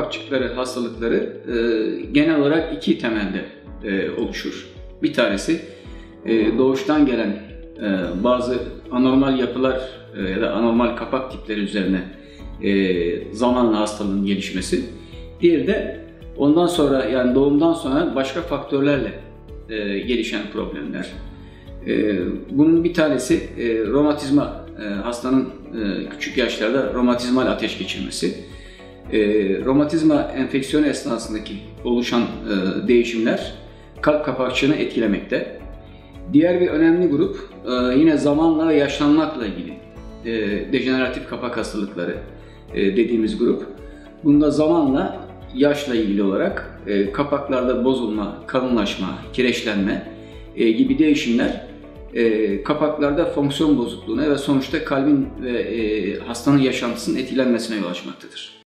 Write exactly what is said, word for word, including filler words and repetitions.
kapakçıkları hastalıkları e, genel olarak iki temelde e, oluşur. Bir tanesi e, doğuştan gelen e, bazı anormal yapılar e, ya da anormal kapak tipleri üzerine e, zamanla hastalığın gelişmesi. Diğeri de ondan sonra, yani doğumdan sonra başka faktörlerle e, gelişen problemler. E, bunun bir tanesi e, romatizma, e, hastanın e, küçük yaşlarda romatizmal ateş geçirmesi. E, romatizma enfeksiyonu esnasındaki oluşan e, değişimler kalp kapakçığını etkilemekte. Diğer bir önemli grup e, yine zamanla ve yaşlanmakla ilgili e, dejeneratif kapak hastalıkları e, dediğimiz grup. Bunda zamanla yaşla ilgili olarak e, kapaklarda bozulma, kalınlaşma, kireçlenme e, gibi değişimler e, kapaklarda fonksiyon bozukluğuna ve sonuçta kalbin ve e, hastanın yaşantısının etkilenmesine yol açmaktadır.